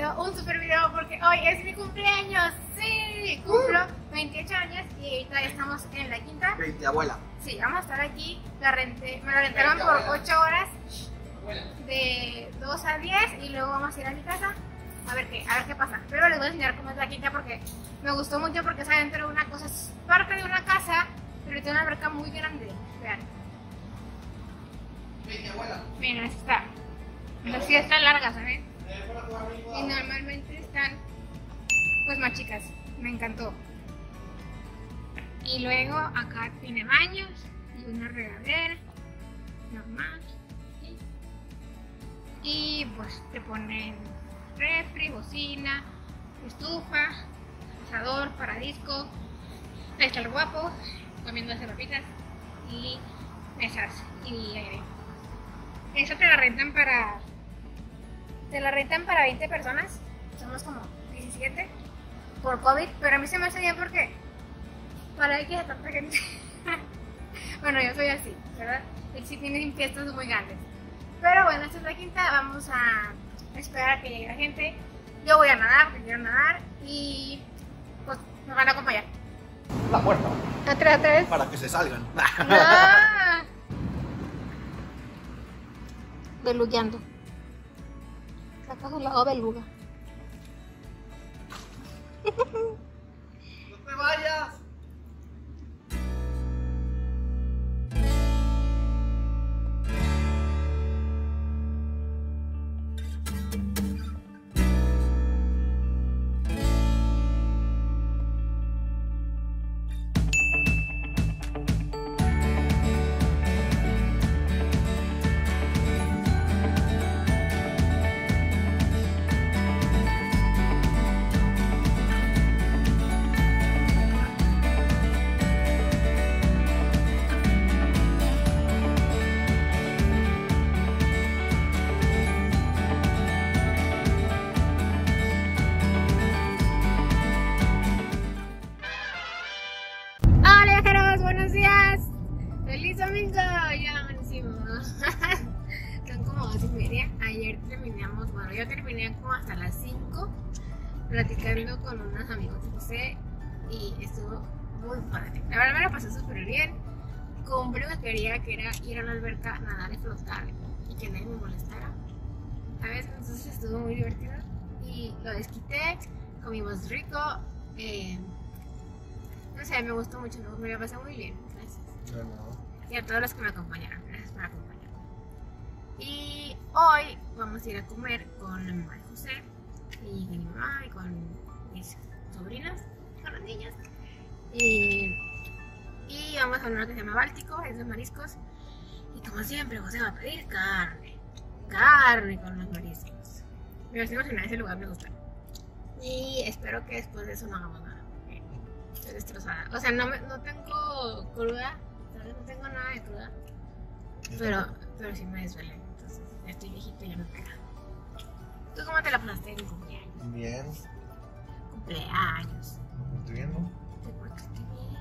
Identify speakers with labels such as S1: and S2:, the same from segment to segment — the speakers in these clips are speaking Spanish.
S1: grabando un super video porque hoy es mi cumpleaños. Sí, cumplo 28 años y ahorita ya estamos en la quinta.
S2: 20, abuela.
S1: Sí, vamos a estar aquí. Me la rentaron por 8 horas de 2 a 10 y luego vamos a ir a mi casa a ver qué pasa. Pero les voy a enseñar cómo es la quinta porque me gustó mucho porque es adentro de una cosa, es parte de una casa, pero tiene una alberca muy grande. Vean. Miren, así está. Las fiestas largas, ¿saben? Y normalmente están pues más chicas. Me encantó. Y luego acá tiene baños y una regadera normal. ¿Sí? Y pues te ponen refri, bocina, estufa, asador para disco. Ahí está el guapo comiendo las papitas y mesas y aire. Eso te la rentan para 20 personas. Somos como 17 por COVID, pero a mí se me hace bien porque para que haya tanta gente. Bueno, yo soy así, ¿verdad? Y sí tienen fiestas muy grandes. Pero bueno, esta es la quinta. Vamos a esperar a que llegue la gente. Yo voy a nadar, porque quiero nadar. Y pues me van a acompañar.
S2: La puerta.
S1: Otra vez.
S2: Para que se salgan.
S1: ¡Ah! Belugueando. Saca a su lado beluga.
S2: ¡No te vayas!
S1: Buenos días, feliz domingo, ya amanecimos. Son como 2:30. Ayer terminamos, bueno, yo terminé como hasta las 5 platicando con unos amigos de José y estuvo muy padre. La verdad me la pasé súper bien. Cumplí lo que quería, que era ir a la alberca, nadar y flotar y que nadie me molestara, ¿sabes? Entonces estuvo muy divertido y lo desquité, comimos rico. No sé, me gustó mucho, me la pasé muy bien, gracias. Y a todos los que me acompañaron, gracias por acompañarme. Y hoy vamos a ir a comer con la mamá de José y con mi mamá y con mis sobrinas, con los niños. Y vamos a una que se llama Báltico, es de mariscos. Y como siempre, José va a pedir carne con los mariscos. Me estoy emocionada, ese lugar me gusta. Y espero que después de eso no hagamos nada. Estoy destrozada. O sea, no tengo cruda, ¿sabes? No tengo nada de cruda. Pero sí me desvelé. Entonces, ya estoy viejita y ya me pega. ¿Tú cómo te la pasaste en tu cumpleaños?
S2: Bien.
S1: Cumpleaños.
S2: ¿Estoy viendo?
S1: Te portaste bien.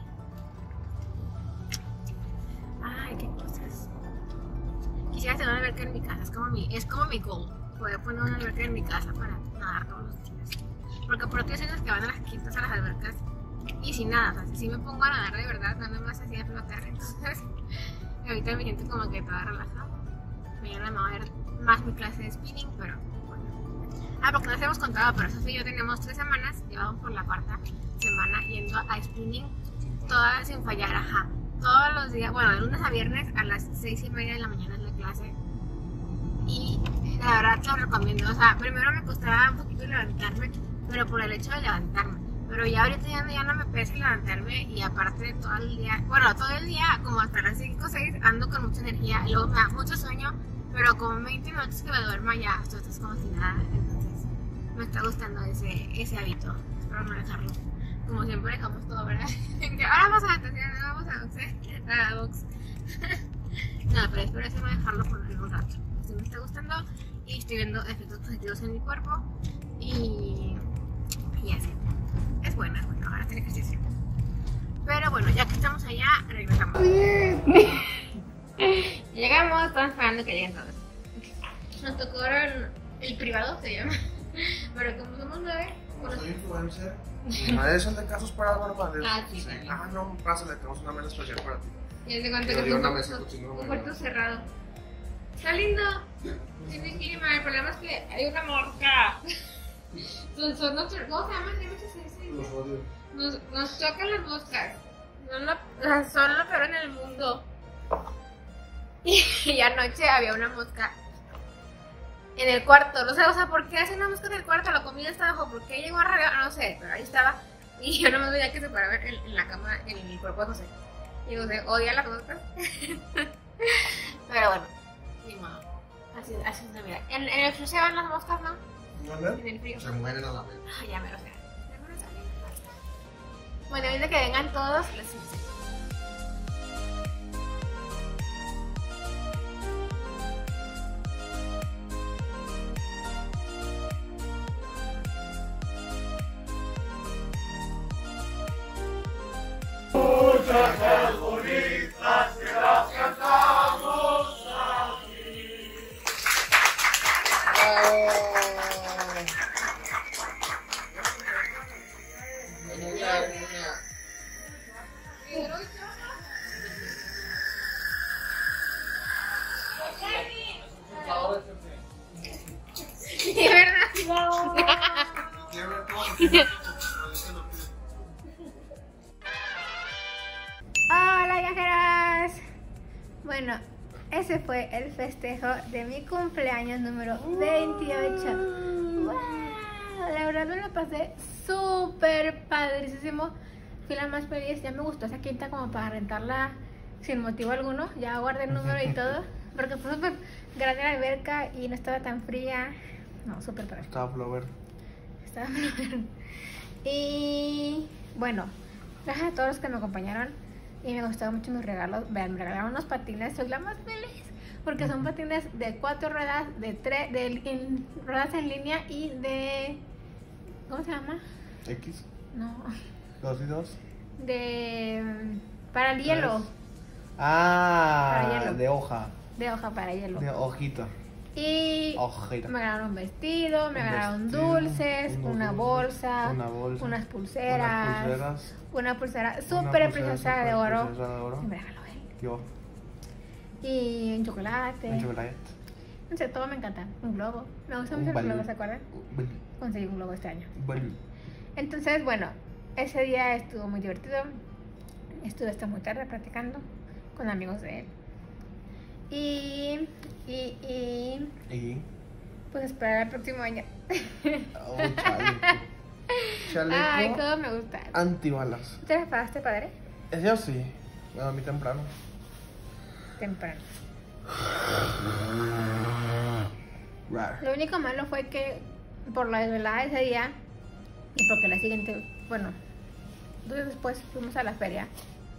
S1: Ay, qué cosas. Quisiera tener una alberca en mi casa. Es como mi goal. Poder poner una alberca en mi casa para nadar todos los días. Porque por otros años que van a las quintas a las albercas y sin nada, o sea, si me pongo a nadar de verdad, nada más así a flotar, entonces ahorita me siento como que toda relajada. Mañana me va a ver más mi clase de spinning, pero bueno. Porque nos hemos contado, pero Sofía y yo tenemos 3 semanas, llevamos por la 4ª semana yendo a spinning todas sin fallar, ajá. Todos los días, bueno, de lunes a viernes a las 6:30 de la mañana es la clase. Y la verdad te lo recomiendo, o sea, primero me costaba un poquito levantarme, pero por el hecho de levantarme. Pero ya ahorita ya no me pesa levantarme y aparte todo el día, bueno, todo el día como hasta las 5 o 6 ando con mucha energía y luego me da mucho sueño, pero como 20 minutos que me duerma ya esto es como si nada, entonces me está gustando ese hábito, espero no dejarlo, como siempre dejamos todo, ¿verdad? Ahora vamos a la natación, ahora vamos a box. No, pero espero eso no dejarlo por un rato, sí me está gustando y estoy viendo efectos positivos en mi cuerpo y así. Es bueno ahora hacer ejercicio. Pero bueno, ya que estamos allá, regresamos. Llegamos, estamos esperando que lleguen todos. Nos tocó el privado, se llama. Pero como
S2: Soy influencer. Nadie es el de casos para normales.
S1: Ah, sí, también.
S2: Ah, no, pásale, tenemos una mesa especial para ti.
S1: Y de cuenta
S2: Yo
S1: que
S2: digo una
S1: tú
S2: mesa cochino,
S1: un
S2: güey.
S1: cuarto cerrado. Está lindo. Tiene clima. El problema es que hay una mosca. Son nuestros. ¿Cómo se llaman?
S2: Los odio.
S1: Nos chocan las moscas. Son lo peor en el mundo. Y anoche había una mosca en el cuarto. No sé, o sea, ¿por qué hace una mosca en el cuarto? La comida está abajo. ¿Por qué llegó arriba? No sé, pero ahí estaba. Y yo no me veía que se paraba en la cama, en el cuerpo de José. Y José odia las moscas. Pero bueno, ni modo. Así es la vida. En el frío se van las moscas, ¿no?
S2: ¿Dónde?
S1: En el frío.
S2: Se mueren a la vez.
S1: Ay, ya me lo sé. Bueno, ahorita que vengan todos, les enseño. De verdad. Hola viajeras. Bueno, ese fue el festejo de mi cumpleaños número 28. ¡Wow! La verdad me lo pasé súper padrísimo. Fui la más feliz. Ya me gustó esa quinta como para rentarla sin motivo alguno. Ya guardé el número y todo. Porque fue súper grande la alberca y no estaba tan fría. No, súper padre.
S2: Estaba Flower.
S1: Estaba flower. Y bueno, gracias a todos los que me acompañaron. Y me gustaron mucho mis regalos. Vean, me regalaron unos patines. Soy la más feliz. Porque son patines de 4 ruedas, ruedas en línea y de... ¿Cómo se llama?
S2: X.
S1: No.
S2: 2 y 2.
S1: Para el hielo.
S2: Ah,
S1: Para hielo.
S2: de hoja.
S1: De hoja para hielo.
S2: De hojita.
S1: Y
S2: Hojita.
S1: me regalaron un vestido, me regalaron
S2: vestido,
S1: dulces,
S2: unos
S1: una
S2: dulces,
S1: bolsa,
S2: una bolsa,
S1: unas pulseras, una pulsera
S2: una
S1: súper
S2: pulsera
S1: preciosa de
S2: súper
S1: oro.
S2: preciosa de oro.
S1: Y me regaló él.
S2: Yo,
S1: Y un chocolate.
S2: un chocolate.
S1: No sé, todo me encanta. Un globo. Me gusta
S2: Un
S1: mucho el
S2: balón.
S1: globo, ¿se acuerdan? Conseguí un globo este año.
S2: Bueno,
S1: Entonces, bueno, ese día estuvo muy divertido. Estuve hasta muy tarde practicando con amigos de él. Y pues esperar el próximo año.
S2: oh, chaleco. Chaleco
S1: Ay, cómo me gusta.
S2: antibalas.
S1: ¿Te preparaste, padre?
S2: Yo sí. A mí temprano.
S1: Temprano.
S2: Rar.
S1: Lo único malo fue que por la desvelada ese día y porque la siguiente, bueno, 2 días después fuimos a la feria,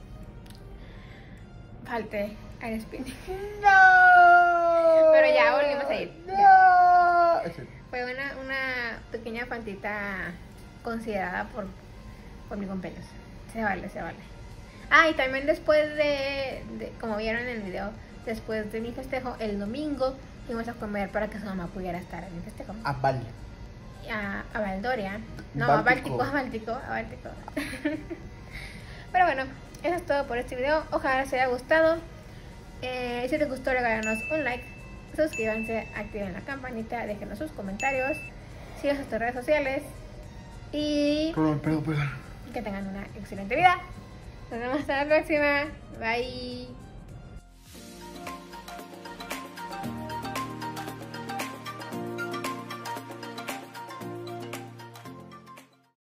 S1: falté al spinning.
S2: ¡No!
S1: Pero ya volvimos a ir.
S2: ¡No!
S1: Fue una pequeña faltita considerada por mi cumpleaños. Se vale, se vale. Ah, y también después como vieron en el video, después de mi festejo, el domingo fuimos a comer para que su mamá pudiera estar en mi festejo.
S2: A Val.
S1: A Valdoria. No,
S2: Báltico.
S1: a Báltico. Pero bueno, eso es todo por este video. Ojalá les haya gustado. Si les gustó, regálanos un like, suscríbanse, activen la campanita, déjenos sus comentarios, sigan sus redes sociales y
S2: Perdón.
S1: que tengan una excelente vida. Nos vemos hasta la próxima. Bye.